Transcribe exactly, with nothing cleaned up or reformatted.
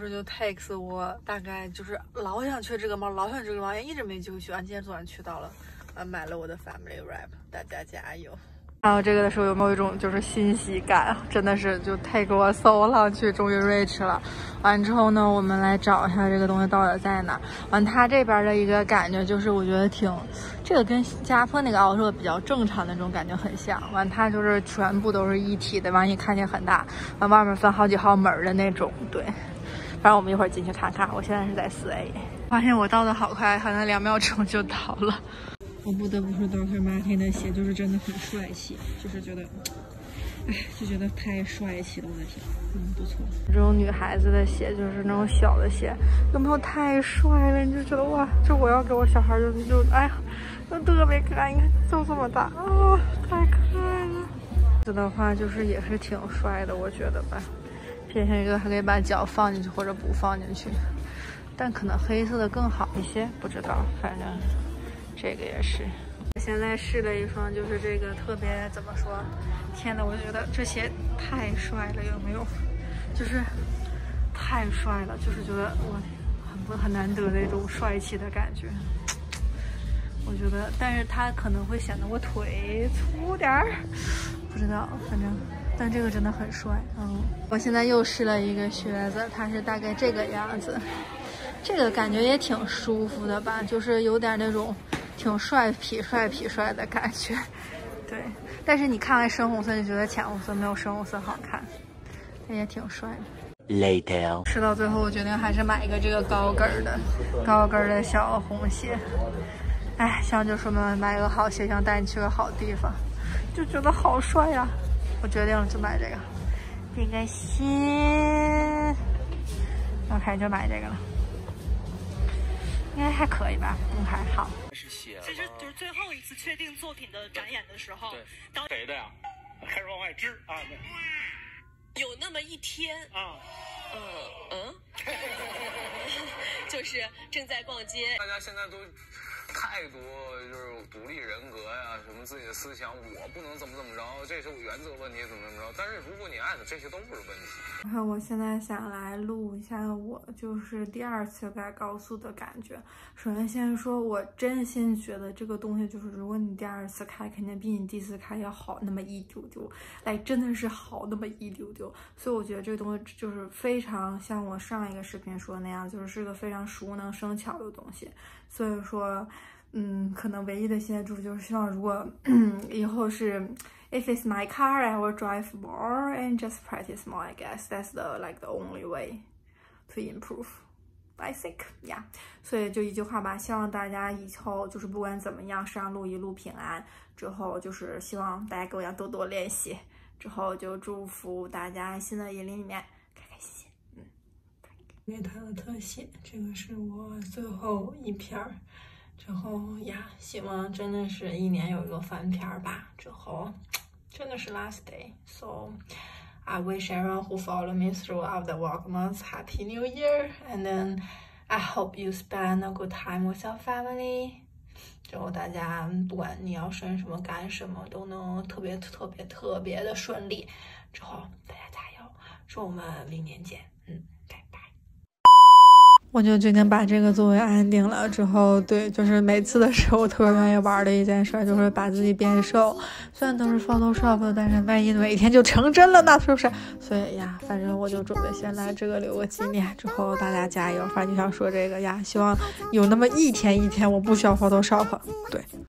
时就 takes 我大概就是老想去这个猫，老想去这个猫，也一直没机会去。完，今天昨晚去到了，啊，买了我的 family wrap， 大家加油！看到这个的时候有没有一种就是欣喜感？真的是就 take 我 so long 去，终于 reach 了。完之后呢，我们来找一下这个东西到底在哪。完，它这边的一个感觉就是我觉得挺，这个跟新加坡那个奥特比较正常的那种感觉很像。完，它就是全部都是一体的，完一看见很大，完外面分好几号门的那种。对，反正我们一会儿进去看看。我现在是在四 A， 发现我到的好快，好像两秒钟就到了。我不得不说 doctor Martens 的鞋就是真的很帅气，就是觉得，哎，就觉得太帅气了，我的天，嗯，不错。这种女孩子的鞋就是那种小的鞋，有没有太帅了？你就觉得哇，这我要给我小孩就就哎呀，就特别可爱，你看就这么大啊，太可爱了。这的话就是也是挺帅的，我觉得吧。偏向一个还可以把脚放进去或者不放进去，但可能黑色的更好一些，不知道，反正。这个也是，我现在试了一双，就是这个特别怎么说？天呐，我觉得这鞋太帅了，有没有？就是太帅了，就是觉得我很不很难得的一种帅气的感觉。我觉得，但是它可能会显得我腿粗点儿，不知道，反正，但这个真的很帅。嗯，我现在又试了一个靴子，它是大概这个样子，这个感觉也挺舒服的吧，就是有点那种。挺帅痞帅痞帅的感觉，对。但是你看完深红色就觉得浅红色没有深红色好看，但也挺帅的。 Later， 吃到最后我决定还是买一个这个高跟的高跟的小红鞋。哎，像就说嘛，买个好鞋想带你去个好地方，就觉得好帅呀、啊！我决定了就买这个，这个鞋，我开始就买这个了。应该还可以吧，嗯，还好。 其实就是最后一次确定作品的展演的时候， 当谁的呀？开始往外支啊！ 有那么一天啊， 嗯嗯，就是正在逛街， 大家现在都太多就是独立人格呀，什么自己的思想，我不能怎么怎么着，这是我原则问题，怎么怎么着。但是如果你爱的，这些都不是问题。 然后我现在想来录一下我就是第二次改高速的感觉。首先先说，我真心觉得这个东西就是，如果你第二次开，肯定比你第一次开要好那么一丢丢，来真的是好那么一丢丢。所以我觉得这个东西就是非常像我上一个视频说的那样，就是是个非常熟能生巧的东西。所以说，嗯，可能唯一的协助就是希望，如果以后是 if it's my car, I will drive more and just practice more. I guess that's the like the only way to improve. I think, yeah. 所以就一句话吧，希望大家以后就是不管怎么样，上路一路平安。之后就是希望大家跟我一样多多练习。之后就祝福大家新的一年里面开开心心。嗯，给它的特写，这个是我最后一篇儿。之后呀，希望真的是一年有一个翻篇儿吧。之后真的是 last day. So I wish everyone who followed me throughout the Vlogmas Happy New Year. And then I hope you spend a good time with your family. 之后大家不管你要生什么干什么，都能特别特别特别的顺利。之后大家加油，祝我们明年见。嗯，拜拜。我就决定把这个作为安定了。之后对，就是每次的时候我特别愿意玩的一件事就是把自己变瘦，虽然都是 Photoshop 的，但是万一每天就成真了呢，是不是？所以呀，反正我就准备先来这个留个纪念。之后大家加油，反正就想说这个呀，希望有那么一天一天我不需要 Photoshop。对。